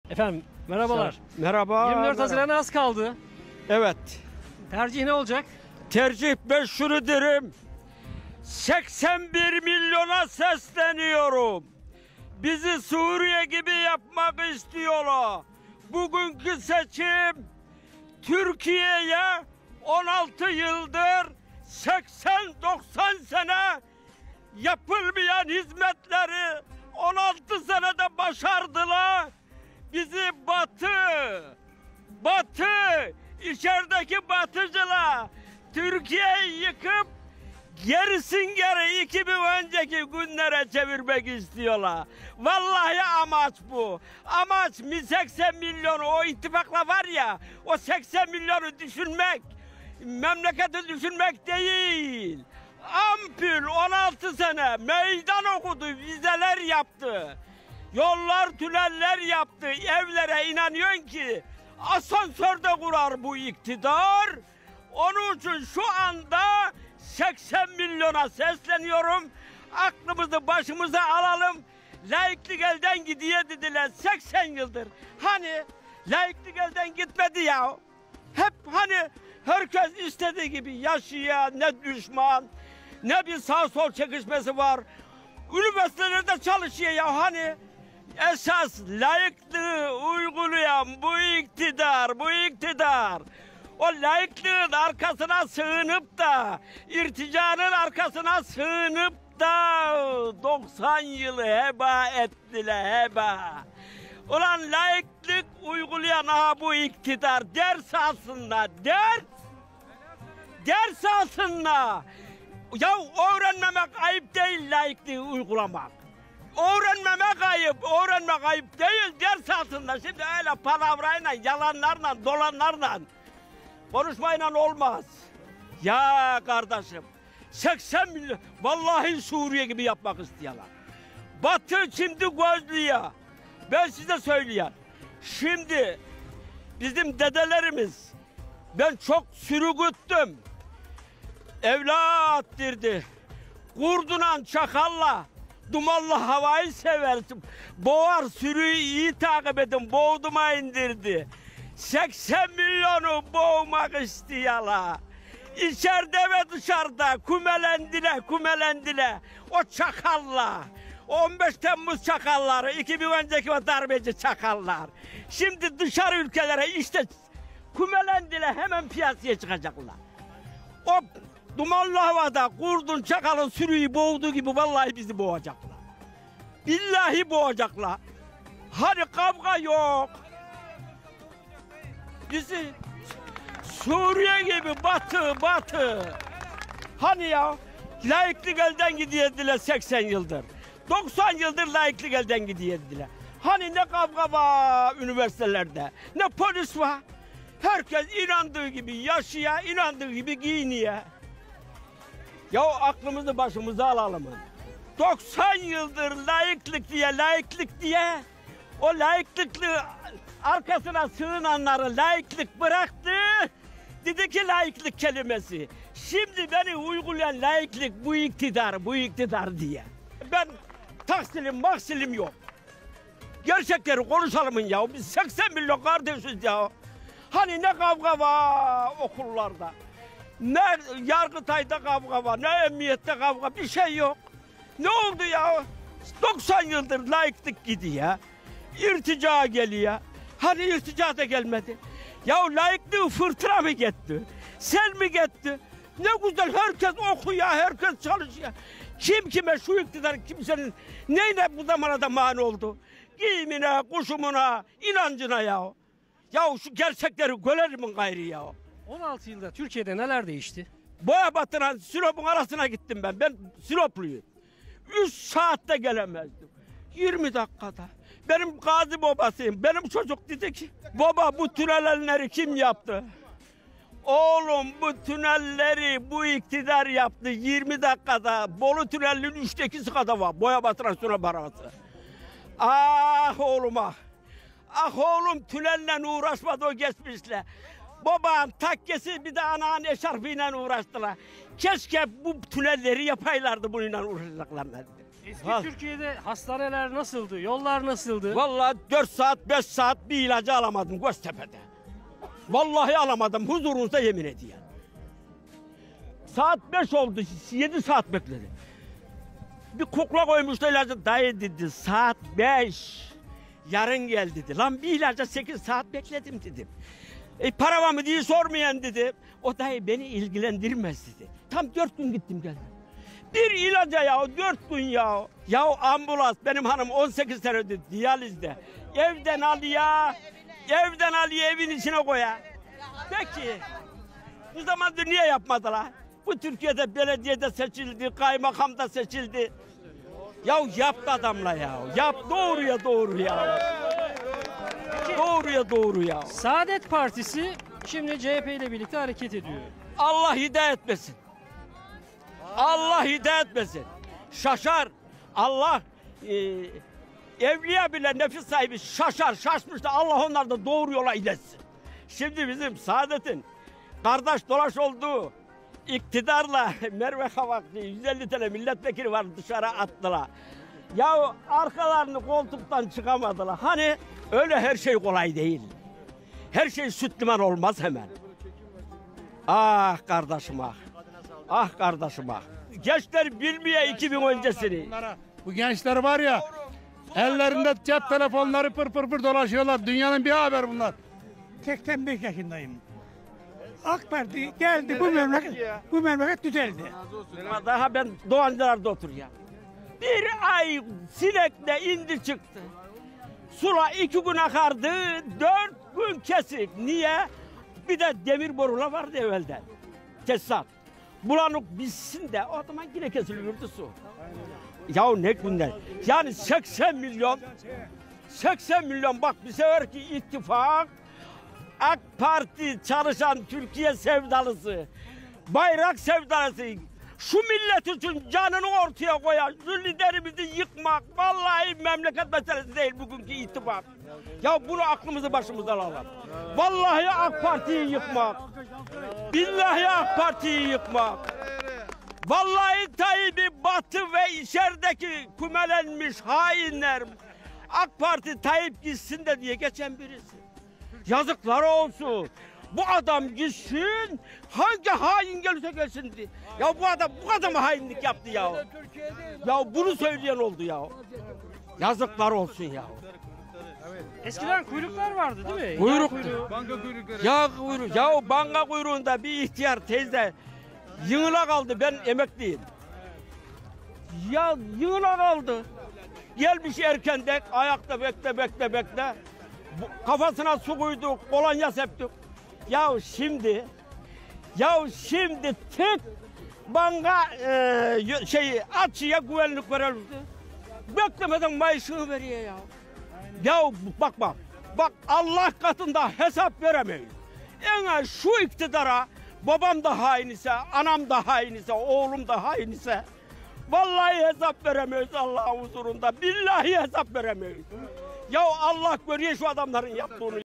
Efendim merhabalar. Merhaba. 24 Haziran'a az kaldı. Evet. Tercih ne olacak? Tercih ben şunu derim. 81 milyona sesleniyorum. Bizi Suriye gibi yapmak istiyorlar. Bugünkü seçim Türkiye'ye 16 yıldır 80-90 sene yapılmayan hizmetleri 16 senede başardılar. Bizi Batı, içerideki batıcılar Türkiye'yi yıkıp gerisin geri 2000 önceki günlere çevirmek istiyorlar. Vallahi amaç bu. Amaç 80 milyonu o ittifakla var ya, o 80 milyonu düşünmek, memleketi düşünmek değil. Ampul 16 sene meydan okudu, vizeler yaptı. Yollar, tüneller yaptı. Evlere inanıyorsun ki asansörde kurar bu iktidar. Onun için şu anda 80 milyona sesleniyorum. Aklımızı başımıza alalım. Laiklik elden gidiyor dediler 80 yıldır. Hani laiklik elden gitmedi ya. Hep hani herkes istediği gibi yaşıyor, ne düşman, ne bir sağ sol çekişmesi var. Üniversitelerde çalışıyor ya hani. Esas laikliği uygulayan bu iktidar, o laikliğin arkasına sığınıp da, irticanın arkasına sığınıp da 90 yılı heba ettiler, heba. Ulan laiklik uygulayan bu iktidar ders alsınlar, ders alsınlar. Ya öğrenmemek ayıp değil laikliği uygulamak. Öğrenmek ayıp değil, ders altında. Şimdi öyle palavrayla, yalanlarla, dolanlarla konuşmayla olmaz. Ya kardeşim, 80 milyon, vallahi Suriye gibi yapmak istiyorlar. Batı şimdi gözlüyor. Ben size söyleyeyim. Şimdi bizim dedelerimiz, ben çok sürü güttüm. Evlat dirdi. Kurduna, çakalla, dumanlı havayı seversin. Boğar sürüyü iyi takip edin. Boğduma indirdi. 80 milyonu boğmak istiyorlar. İçeride ve dışarıda kumelendiler. O çakallar. 15 Temmuz çakalları, 2000 önceki o darbeci çakallar. Şimdi dışarı ülkelere işte kumelendiler, hemen piyasaya çıkacaklar. O dumanlı havada kurdun, çakalın sürüyü boğduğu gibi vallahi bizi boğacaklar. Billahi boğacaklar. Hani kavga yok. Bizi Suriye gibi batı. Hani ya laiklik elden gidiyordular 80 yıldır. 90 yıldır laiklik elden gidiyordular. Hani ne kavga var üniversitelerde, ne polis var. Herkes inandığı gibi yaşıyor, inandığı gibi giyiniyor. Ya aklımızı başımıza alalım. 90 yıldır laiklik diye o laiklikli arkasına sığınanları laiklik bıraktı. Dedi ki laiklik kelimesi. Şimdi beni uygulayan laiklik bu iktidar diye. Ben taksilim yok. Gerçekleri konuşalım ya. Biz 80 milyon kardeşiz ya. Hani ne kavga var okullarda, ne Yargıtay'da kavga var, ne emniyette kavga, bir şey yok. Ne oldu ya? 90 yıldır laiklik gidiyor, irtica geliyor. Hani irtica da gelmedi. Ya laikliği fırtına mı gitti? Sel mi gitti? Ne güzel herkes okuyor, herkes çalışıyor. Kim kime şu iktidar kimsenin neyine bu zamana da mani oldu? Giyimine, kuşumuna, inancına ya. Ya şu gerçekleri görelim gayri ya. 16 yılda Türkiye'de neler değişti? Boya batıran Sinop'un arasına gittim ben. Ben Sinopluyum. 3 saatte gelemezdim. 20 dakikada. Benim gazi babasıyım. Benim çocuk dedi ki, baba bu tünelleri kim yaptı? Oğlum bu tünelleri bu iktidar yaptı 20 dakikada. Bolu tünelinin 3'te 2'si kadar var. Boya batıran Sinop arası. Ah oğlum ah. Ah oğlum tünelle uğraşmadı o geçmişle. Baban takkesi bir de anağın eşarpıyla uğraştılar. Keşke bu tünelleri yapaylardı bununla uğraşacaklarına. Eski Ha. Türkiye'de hastaneler nasıldı? Yollar nasıldı? Vallahi 4 saat 5 saat bir ilacı alamadım Göztepe'de. Vallahi alamadım huzurunuzda yemin ediyorum. Saat 5 oldu 7 saat bekledim. Bir kukla koymuştu ilacı dayı dedi saat 5. Yarın gel dedi. Lan bir ilaca 8 saat bekledim dedim. Para var mı diye sormayan dedi. O dayı beni ilgilendirmez dedi. Tam 4 gün gittim geldim. Bir ilaca ya 4 gün ya. Ya ambulans benim hanım 18 senedir diyalizde. Evden al ya evin içine koya. Peki bu zamandır niye yapmadılar? Bu Türkiye'de belediyede seçildi, kaymakamda seçildi. Ya yaptı adamla ya. Yap doğruya doğru ya. Doğruya doğru ya. Saadet Partisi şimdi CHP ile birlikte hareket ediyor. Allah hidayet etmesin. Allah hidayet etmesin. Şaşar. Allah evliya bile nefis sahibi şaşmış da Allah onları da doğru yola iletsin. Şimdi bizim Saadet'in kardeş dolaş olduğu iktidarla Merve Kavaklı 150 tane milletvekili var dışarı attılar. Ya arkalarını koltuktan çıkamadılar. Hani öyle her şey kolay değil. Her şey süt liman olmaz hemen. Ah kardeşim ah. Ah kardeşim ah. Gençler bilmiyor 2000 öncesini. Bu gençler var ya, ellerinde cep telefonları pır pır pır dolaşıyorlar. Dünyanın bir haber bunlar. 85 yaşındayım. AK Parti geldi bu memleket düzeldi. Daha ben Doğancılar'da oturuyorum. Bir ay sinekle indi çıktı. Sula 2 gün akardı, 4 gün kesik. Niye? Bir de demir borular vardı evvelden. Tesisat. Bulanık bitsin de o zaman yine kesiliyordu su. Ya ne günler. Yani 80 milyon bak bir sefer ki ittifak AK Parti çalışan Türkiye sevdalısı, bayrak sevdalısı, şu millet için canını ortaya koyan, şu liderimizi yıkmak, vallahi memleket meselesi değil bugünkü ittifak. Ya bunu aklımızı başımızdan alalım. Vallahi AK Parti'yi yıkmak, billahi AK Parti'yi yıkmak. Vallahi Tayyip'i batı ve içerideki kümelenmiş hainler, AK Parti Tayyip gitsin de diye geçen birisi. Yazıklar olsun. Bu adam gitsin, hangi hain gelirse gelsin diye. Ya bu adam mı hainlik yaptı ya? Ya bunu söyleyen oldu ya. Yazıklar olsun ya. Eskiden kuyruklar vardı değil mi? Kuyruk. Banka kuyrukları. Ya kuyruğu, ya banka kuyruğunda bir ihtiyar teyze yığıla kaldı, ben emekliyim. Ya yığıla kaldı. Gelmiş erkenden, ayakta bekle. Kafasına su koyduk, kolonya septik. Ya şimdi tek banka açıya güvenlik verildi. Beklemeden maaşını veriyor ya. Ya bak Allah katında hesap veremeyiz. En şu iktidara babam da hain ise, anam da hain ise, oğlum da hain ise vallahi hesap veremeyiz Allah'ın huzurunda. Billahi hesap veremeyiz. Ya Allah görüyor şu adamların yaptığını.